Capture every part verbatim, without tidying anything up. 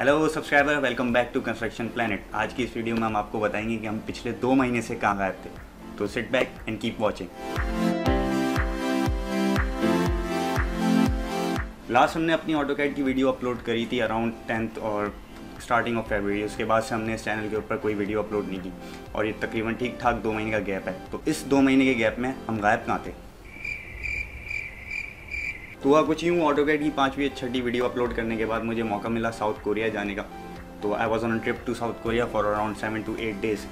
Hello subscriber, welcome back to construction planet. आज की इस वीडियो में हम आपको बताएंगे कि हम पिछले दो महीने से कहाँ गायब थे। तो sit back and keep watching. Last हमने अपनी ऑटोकैड की वीडियो अपलोड करी थी अराउंड टेंथ और स्टार्टिंग ऑफ फरवरी। उसके बाद से हमने इस चैनल के ऊपर कोई वीडियो अपलोड नहीं की और ये तकरीबन ठीक ठाक दो महीने का गैप है। तो इस दो महीने के गैप में हम गायब कहाँ थे? तो हुआ कुछ यूँ, ऑटोकैड की पाँचवीं छठी वीडियो अपलोड करने के बाद मुझे मौका मिला साउथ कोरिया जाने का। तो I was on trip to South Korea for around seven to eight days.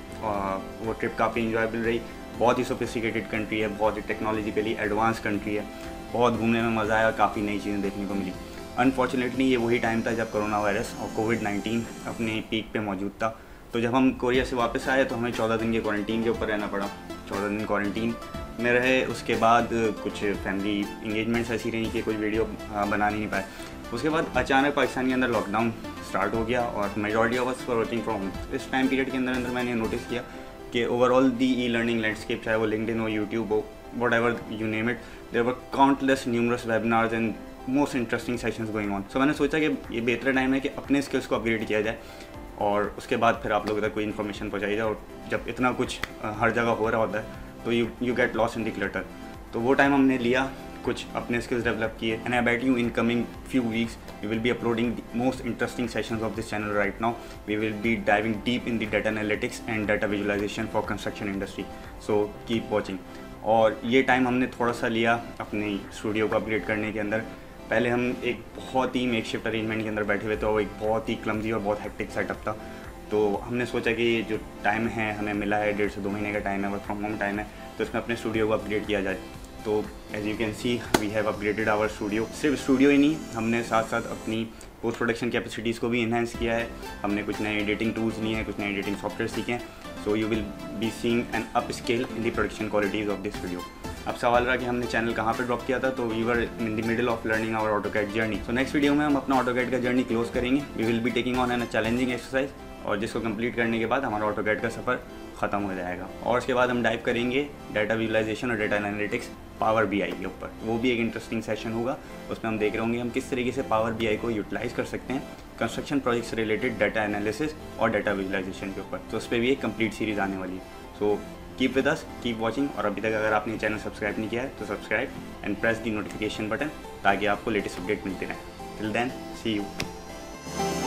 वो ट्रिप काफ़ी इंजॉयबल रही। बहुत ही सोफिस्टिकेटेड कंट्री है, बहुत ही टेक्नोलॉजिकली एडवांस कंट्री है, बहुत घूमने में मज़ा आया, काफ़ी नई चीज़ें देखने को मिली। अनफॉर्चुनेटली ये वही टाइम था जब कोरोना वायरस और कोविड नाइन्टीन अपने पीक पे मौजूद था। तो जब हम कोरिया से वापस आए तो हमें चौदह दिन के क्वारंटीन के ऊपर रहना पड़ा। चौदह दिन क्वारंटीन में रहे। उसके बाद कुछ फैमिली इंगेजमेंट्स ऐसी रही कि कोई वीडियो बना नहीं पाए। उसके बाद अचानक पाकिस्तान के अंदर लॉकडाउन स्टार्ट हो गया और majority of us for working from home. इस टाइम पीरियड के अंदर अंदर मैंने नोटिस किया कि overall the e learning landscape, चाहे वो लिंक्डइन हो, यूट्यूब हो, whatever you name it, there were countless numerous webinars and most interesting sessions going on. So मैंने सोचा कि ये बेहतर टाइम है कि अपने स्किल्स को अपग्रेड किया जाए और उसके बाद फिर आप लोगों तक कोई इन्फॉर्मेशन पहुँचाई जाए। और जब इतना कुछ हर जगह हो रहा होता है तो you you get lost in the clutter. तो वो टाइम हमने लिया, कुछ अपने स्किल्स डेवलप किए। And I bet you in coming few weeks we will be uploading the most interesting sessions of this channel right now. We will be diving deep in the data analytics and data visualisation for construction industry. So keep watching. और ये time हमने थोड़ा सा लिया अपने studio को upgrade करने के अंदर। पहले हम एक बहुत ही मेकशिफ्ट अरेंजमेंट के अंदर बैठे हुए थे और एक बहुत ही क्लमजी और बहुत हेक्टिक सेटअप था। तो हमने सोचा कि जो टाइम है हमें मिला है, डेढ़ से दो महीने का टाइम है, वर्क फ्रॉम होम टाइम है, तो इसमें अपने स्टूडियो को अपग्रेड किया जाए। तो as you can see we have upgraded our studio. सिर्फ स्टूडियो ही नहीं, हमने साथ साथ अपनी पोस्ट प्रोडक्शन कैपेसिटीज़ को भी इन्हेंस किया है। हमने कुछ नए एडिटिंग टूल्स लिए हैं, कुछ नए एडिटिंग सॉफ्टवेयर सीखे हैं। So you will be seeing an upscale in the production qualities of this video. अब सवाल रहा कि हमने चैनल कहाँ पर ड्रॉप किया था, तो we were in the middle of learning our AutoCAD journey. So next video में हम अपना ऑटोकैड का जर्नी क्लोज करेंगे। We will be taking on an challenging exercise और जिसको कंप्लीट करने के बाद हमारा ऑटोकैड का सफ़र ख़त्म हो जाएगा। और उसके बाद हम डाइव करेंगे डाटा विजुअलाइजेशन और data analytics power B I के ऊपर। वो भी एक इंटरेस्टिंग सेशन होगा। उसमें हम देख रहे होंगे हम किस तरीके से पावर बी आई को यूटिलाइज़ कर सकते हैं कंस्ट्रक्शन प्रोजेक्ट से रिलेटेड डाटा एनालिसिस और डाटा विजुअलाइजेशन के ऊपर। तो उस पर भी एक कंप्लीट सीरीज़ आने वाली है। So keep with us, keep watching. और अभी तक अगर आपने चैनल सब्सक्राइब नहीं किया है तो subscribe and press the notification button ताकि आपको लेटेस्ट अपडेट मिलते रहें। Till then, see you.